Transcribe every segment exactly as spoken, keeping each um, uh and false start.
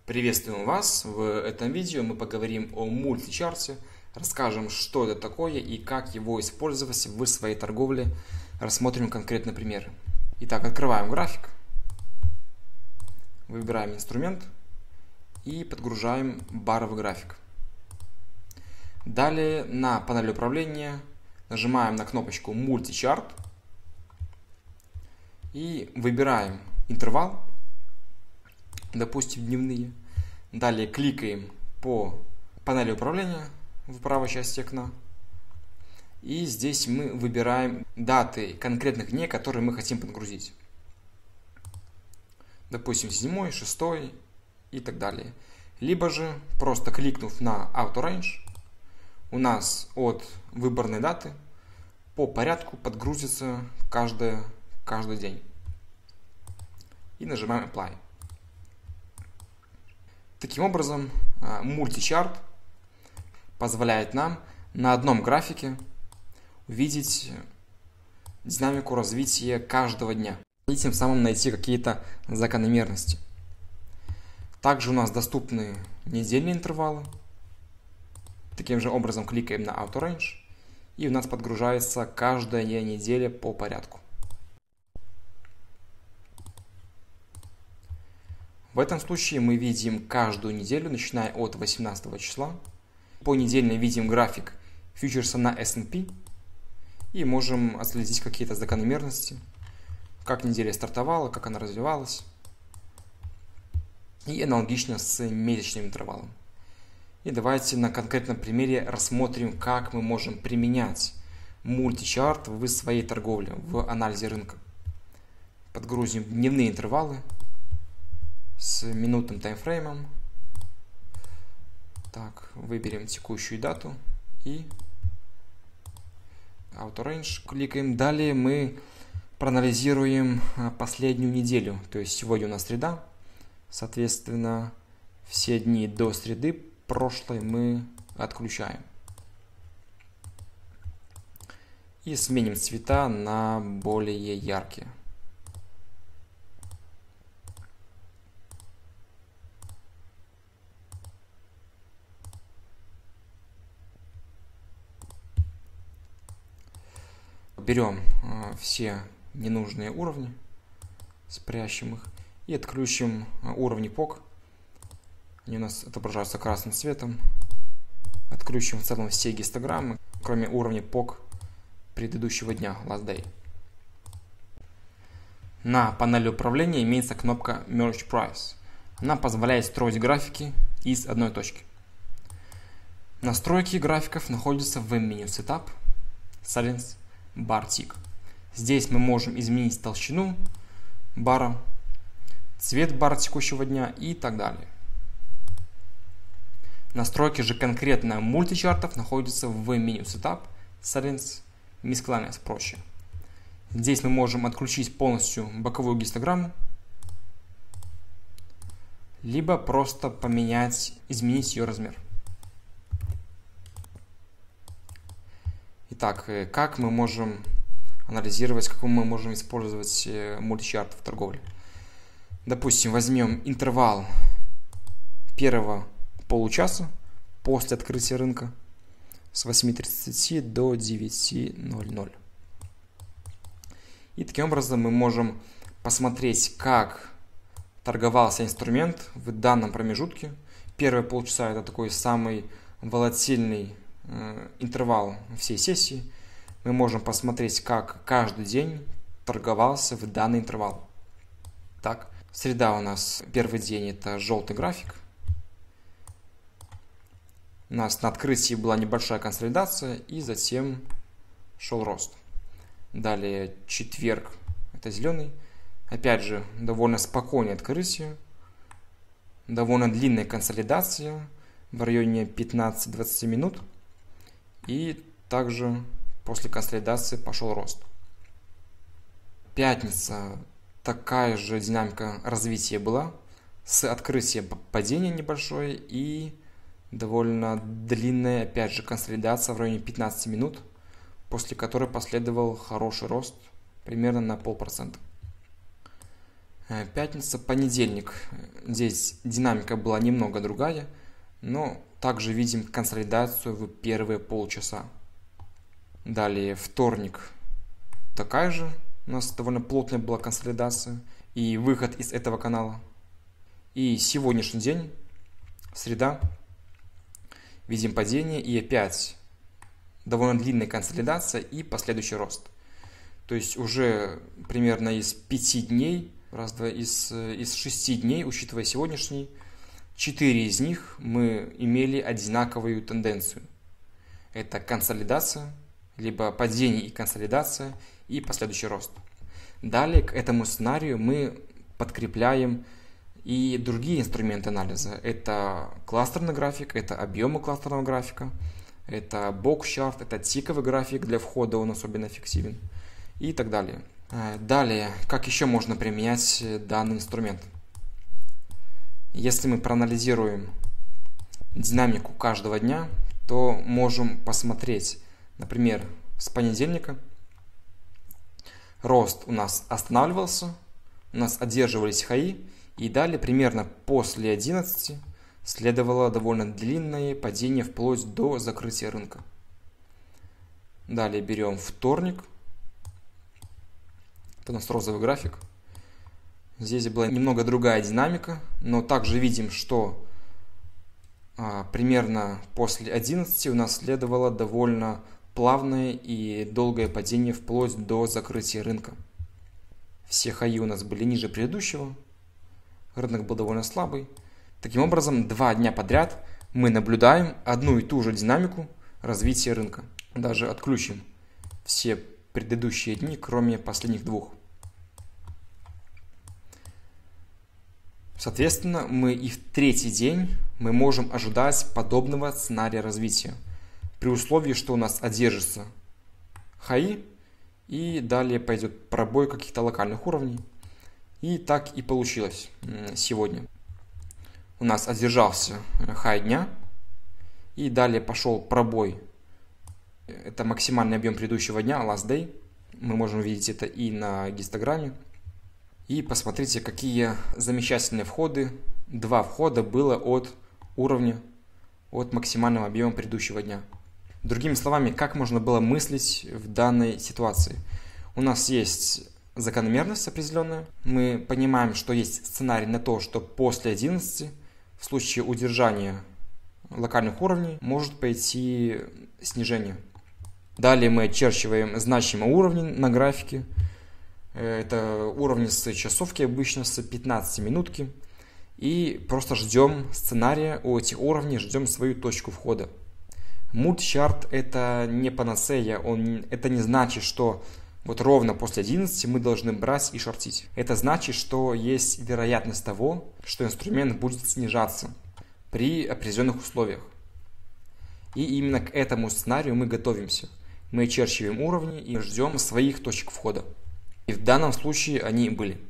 Приветствуем вас! В этом видео мы поговорим о мультичарте, расскажем, что это такое и как его использовать в своей торговле. Рассмотрим конкретный пример. Итак, открываем график, выбираем инструмент и подгружаем баровый график. Далее на панели управления нажимаем на кнопочку мультичарт и выбираем интервал, допустим, дневные. Далее кликаем по панели управления в правой части окна. И здесь мы выбираем даты конкретных дней, которые мы хотим подгрузить. Допустим, седьмой, шестой и так далее. Либо же, просто кликнув на Auto Range, у нас от выбранной даты по порядку подгрузится каждый, каждый день. И нажимаем Apply. Таким образом, мультичарт позволяет нам на одном графике увидеть динамику развития каждого дня и тем самым найти какие-то закономерности. Также у нас доступны недельные интервалы. Таким же образом кликаем на Auto Range, и у нас подгружается каждая неделя по порядку. В этом случае мы видим каждую неделю, начиная от восемнадцатого числа. Понедельно видим график фьючерса на эс энд пи и можем отследить какие-то закономерности, как неделя стартовала, как она развивалась. И аналогично с месячным интервалом. И давайте на конкретном примере рассмотрим, как мы можем применять мультичарт в своей торговле, в анализе рынка. Подгрузим дневные интервалы с минутным таймфреймом. Так, выберем текущую дату и Auto Range кликаем. Далее мы проанализируем последнюю неделю. То есть сегодня у нас среда. Соответственно, все дни до среды прошлой мы отключаем. И сменим цвета на более яркие. Берем э, все ненужные уровни, спрячем их и отключим э, уровни пи о си. Они у нас отображаются красным цветом. Отключим в целом все гистограммы, кроме уровня пи о си предыдущего дня, last day. На панели управления имеется кнопка Merge Price. Она позволяет строить графики из одной точки. Настройки графиков находятся в меню Setup, Settings, Bar Tick. Здесь мы можем изменить толщину бара, цвет бара текущего дня и так далее. Настройки же конкретно мультичартов находятся в меню Setup, Settings, Miscellaneous проще. Здесь мы можем отключить полностью боковую гистограмму, либо просто поменять, изменить ее размер. Итак, как мы можем анализировать, как мы можем использовать мультичарт в торговле? Допустим, возьмем интервал первого получаса после открытия рынка с восьми тридцати до девяти ноль-ноль. И таким образом мы можем посмотреть, как торговался инструмент в данном промежутке. Первые полчаса это такой самый волатильный интервал всей сессии. Мы можем посмотреть, как каждый день торговался в данный интервал. Так, среда у нас первый день, это желтый график. У нас на открытии была небольшая консолидация и затем шел рост. Далее четверг, это зеленый. Опять же, довольно спокойное открытие. Довольно длинная консолидация в районе пятнадцати-двадцати минут. И также после консолидации пошел рост. Пятница, такая же динамика развития была, с открытием падения небольшое и довольно длинная, опять же, консолидация в районе пятнадцати минут, после которой последовал хороший рост примерно на полпроцента. Пятница, понедельник. Здесь динамика была немного другая, но также видим консолидацию в первые полчаса. Далее вторник. Такая же. У нас довольно плотная была консолидация и выход из этого канала. И сегодняшний день, среда, видим падение и опять довольно длинная консолидация и последующий рост. То есть уже примерно из пяти дней, раз, два, из, из шести дней, учитывая сегодняшний, четыре из них мы имели одинаковую тенденцию. Это консолидация, либо падение и консолидация, и последующий рост. Далее к этому сценарию мы подкрепляем и другие инструменты анализа. Это кластерный график, это объемы кластерного графика, это бокс-чарт, это тиковый график для входа, он особенно эффективен и так далее. Далее, как еще можно применять данный инструмент? Если мы проанализируем динамику каждого дня, то можем посмотреть, например, с понедельника рост у нас останавливался, у нас одерживались хаи, и далее примерно после одиннадцати следовало довольно длинное падение вплоть до закрытия рынка. Далее берем вторник. Это у нас розовый график. Здесь была немного другая динамика, но также видим, что а, примерно после одиннадцати у нас следовало довольно плавное и долгое падение вплоть до закрытия рынка. Все хаи у нас были ниже предыдущего. Рынок был довольно слабый. Таким образом, два дня подряд мы наблюдаем одну и ту же динамику развития рынка. Даже отключим все предыдущие дни, кроме последних двух. Соответственно, мы и в третий день мы можем ожидать подобного сценария развития. При условии, что у нас одержится хаи и далее пойдет пробой каких-то локальных уровней. И так и получилось сегодня. У нас одержался хай дня и далее пошел пробой. Это максимальный объем предыдущего дня, last day. Мы можем видеть это и на гистограмме. И посмотрите, какие замечательные входы. Два входа было от уровня, от максимального объема предыдущего дня. Другими словами, как можно было мыслить в данной ситуации? У нас есть закономерность определенная. Мы понимаем, что есть сценарий на то, что после одиннадцати, в случае удержания локальных уровней, может пойти снижение. Далее мы очерчиваем значимые уровни на графике. Это уровни с часовки, обычно с пятнадцати минутки. И просто ждем сценария у этих уровней, ждем свою точку входа. Мультичарт это не панацея, он, это не значит, что вот ровно после одиннадцати мы должны брать и шортить. Это значит, что есть вероятность того, что инструмент будет снижаться при определенных условиях. И именно к этому сценарию мы готовимся. Мы очерчиваем уровни и ждем своих точек входа. И в данном случае они были.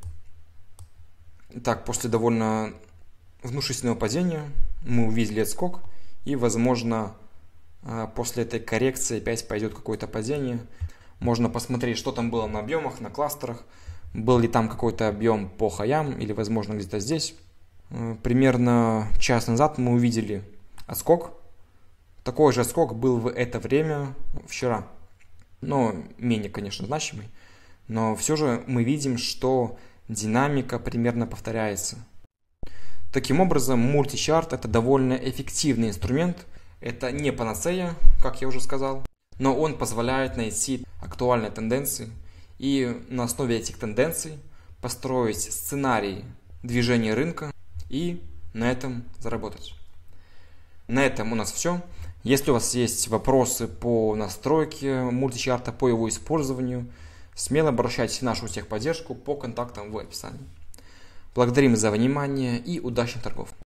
Итак, после довольно внушительного падения мы увидели отскок. И, возможно, после этой коррекции опять пойдет какое-то падение. Можно посмотреть, что там было на объемах, на кластерах. Был ли там какой-то объем по хаям или, возможно, где-то здесь. Примерно час назад мы увидели отскок. Такой же отскок был в это время вчера. Но менее, конечно, значимый. Но все же мы видим, что динамика примерно повторяется. Таким образом, мультичарт это довольно эффективный инструмент. Это не панацея, как я уже сказал. Но он позволяет найти актуальные тенденции и на основе этих тенденций построить сценарий движения рынка и на этом заработать. На этом у нас все. Если у вас есть вопросы по настройке мультичарта, по его использованию, смело обращайтесь в нашу техподдержку по контактам в описании. Благодарим за внимание и удачных торгов!